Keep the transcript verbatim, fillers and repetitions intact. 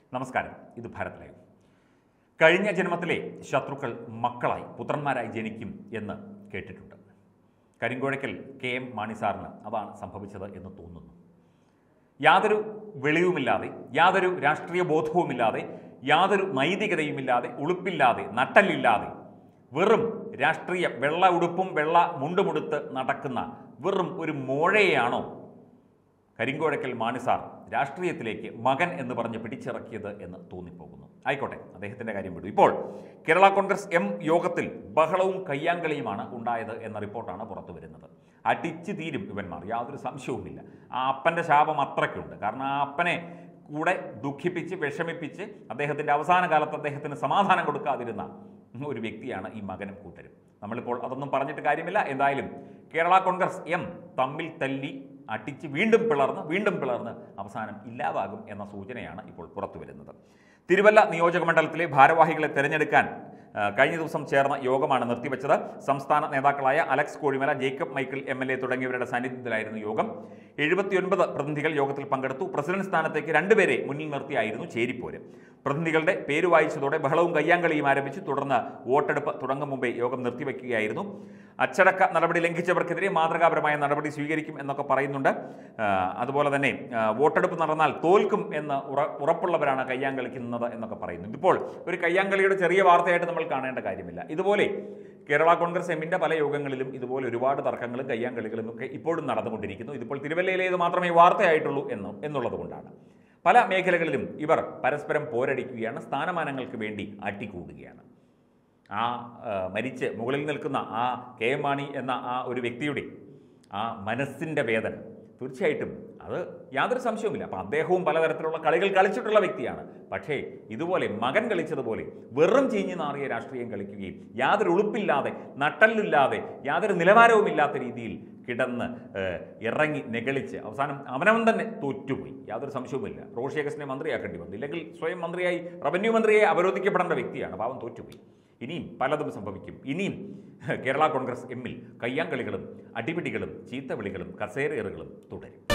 നമസ്കാരം, ഇത് ഭാരത് ലൈവ്. കഴിഞ്ഞ ജന്മത്തിലെ ശത്രുക്കൾ മക്കളായി പുത്രന്മാരായി ജനിക്കും എന്ന് കേട്ടിട്ടുണ്ട്. കരിങ്കോഴയ്ക്കൽ കെ എം മാണി സാറിന് അതാണ് സംഭവിച്ചത് എന്ന് തോന്നുന്നു. യാതൊരു വെളിവുമില്ലാതെ, യാതൊരു രാഷ്ട്രീയ ബോധവുമില്ലാതെ, യാതൊരു നൈതികതയുമില്ലാതെ, ഉളുപ്പില്ലാതെ, നട്ടല്ലില്ലാതെ, വെറും രാഷ്ട്രീയ വെള്ള ഉടുപ്പും വെള്ള മുണ്ടുമുടുത്ത് നടക്കുന്ന വെറും ഒരു മോഴയെയാണോ കരിങ്കോഴയ്ക്കൽ മാണി സാർ രാഷ്ട്രീയത്തിലേക്ക് മകൻ എന്ന് പറഞ്ഞ് പിടിച്ചിറക്കിയത് എന്ന് തോന്നിപ്പോകുന്നു. ആയിക്കോട്ടെ, അദ്ദേഹത്തിൻ്റെ കാര്യം വിടും. ഇപ്പോൾ കേരള കോൺഗ്രസ് എം യോഗത്തിൽ ബഹളവും കയ്യാങ്കളിയുമാണ് ഉണ്ടായത് എന്ന റിപ്പോർട്ടാണ് പുറത്തു വരുന്നത്. അടിച്ചു തീരും ഇവന്മാർ, യാതൊരു സംശയവുമില്ല. ആ അപ്പൻ്റെ ശാപം അത്രയ്ക്കുണ്ട്. കാരണം ആ അപ്പനെ കൂടെ ദുഃഖിപ്പിച്ച് വിഷമിപ്പിച്ച് അദ്ദേഹത്തിൻ്റെ അവസാന കാലത്ത് അദ്ദേഹത്തിന് സമാധാനം കൊടുക്കാതിരുന്ന ഒരു വ്യക്തിയാണ് ഈ മകനും കൂട്ടരും. നമ്മളിപ്പോൾ അതൊന്നും പറഞ്ഞിട്ട് കാര്യമില്ല. എന്തായാലും കേരള കോൺഗ്രസ് എം തമ്മിൽ തല്ലി അടിച്ച് വീണ്ടും പിളർന്ന് വീണ്ടും പിളർന്ന് അവസാനം ഇല്ലാതാകും എന്ന സൂചനയാണ് ഇപ്പോൾ പുറത്തു വരുന്നത്. തിരുവല്ല നിയോജക മണ്ഡലത്തിലെ ഭാരവാഹികളെ തെരഞ്ഞെടുക്കാൻ കഴിഞ്ഞ ദിവസം ചേർന്ന യോഗമാണ് നിർത്തിവെച്ചത്. സംസ്ഥാന നേതാക്കളായ Alex Kozhimala, Jacob Michael M L A തുടങ്ങിയവരുടെ സാന്നിധ്യത്തിലായിരുന്നു യോഗം. എഴുപത്തിയൊൻപത് പ്രതിനിധികൾ യോഗത്തിൽ പങ്കെടുത്തു. പ്രസിഡന്റ് സ്ഥാനത്തേക്ക് രണ്ടുപേരെ മുന്നിൽ നിർത്തിയായിരുന്നു ചേരിപ്പോര്. പ്രതിനിധികളുടെ പേര് വായിച്ചതോടെ ബഹളവും കയ്യാങ്കളിയും ആരംഭിച്ചു. തുടർന്ന് വോട്ടെടുപ്പ് തുടങ്ങും മുമ്പേ യോഗം നിർത്തിവെക്കുകയായിരുന്നു. അച്ചടക്ക നടപടി ലംഘിച്ചവർക്കെതിരെ മാതൃകാപരമായ നടപടി സ്വീകരിക്കും എന്നൊക്കെ പറയുന്നുണ്ട്. അതുപോലെ തന്നെ വോട്ടെടുപ്പ് നടന്നാൽ തോൽക്കും എന്ന് ഉറ ഉറപ്പുള്ളവരാണ് കയ്യാങ്കളിക്കുന്നത് എന്നൊക്കെ പറയുന്നു. ഇപ്പോൾ ഒരു കയ്യാങ്കളിയുടെ ചെറിയ വാർത്തയായിട്ട് നമ്മൾ കാണേണ്ട കാര്യമില്ല. ഇതുപോലെ കേരള കോൺഗ്രസ് എമ്മിൻ്റെ പല യോഗങ്ങളിലും ഇതുപോലെ ഒരുപാട് തർക്കങ്ങളും കയ്യാങ്കളികളും ഒക്കെ ഇപ്പോഴും നടന്നുകൊണ്ടിരിക്കുന്നു. ഇതിപ്പോൾ തിരുവല്ലയിലേത് മാത്രമേ വാർത്തയായിട്ടുള്ളൂ എന്ന് എന്നുള്ളത് കൊണ്ടാണ്. പല മേഖലകളിലും ഇവർ പരസ്പരം പോരടിക്കുകയാണ്, സ്ഥാനമാനങ്ങൾക്ക് വേണ്ടി അട്ടിക്കൂടുകയാണ്. ആ മരിച്ച് മുകളിൽ നിൽക്കുന്ന ആ കെ എം മാണി എന്ന ആ ഒരു വ്യക്തിയുടെ ആ മനസ്സിൻ്റെ വേദന തീർച്ചയായിട്ടും അത് യാതൊരു സംശയവുമില്ല. അപ്പം അദ്ദേഹവും പലതരത്തിലുള്ള കളികൾ കളിച്ചിട്ടുള്ള വ്യക്തിയാണ്. പക്ഷേ ഇതുപോലെ മകൻ കളിച്ചതുപോലെ വെറും ചീഞ്ഞു നാറിയ രാഷ്ട്രീയം കളിക്കുകയും യാതൊരു ഉളുപ്പില്ലാതെ, നട്ടല്ലില്ലാതെ, യാതൊരു നിലവാരവുമില്ലാത്ത രീതിയിൽ കിടന്ന് ഇറങ്ങി നെകളിച്ച് അവസാനം അവനവൻ തന്നെ തോറ്റുപോയി. യാതൊരു സംശയവുമില്ല. റോഷി അഗസ്റ്റിനെ മന്ത്രിയാക്കേണ്ടി വന്നു. ഇല്ലെങ്കിൽ സ്വയം മന്ത്രിയായി, റവന്യൂ മന്ത്രിയായി അവരോധിക്കപ്പെടേണ്ട വ്യക്തിയാണ്. പാവം തോറ്റുപോയി. ഇനിയും പലതും സംഭവിക്കും. ഇനിയും കേരള കോൺഗ്രസ് എമ്മിൽ കയ്യാങ്കളികളും അടിപിടികളും ചീത്തവിളികളും കസേരയേറുകളും തുടരും.